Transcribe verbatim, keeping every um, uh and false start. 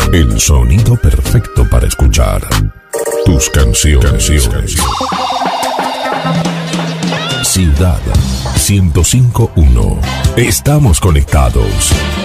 El sonido perfecto para escuchar tus canciones. Ciudad ciento cinco punto uno. Estamos conectados.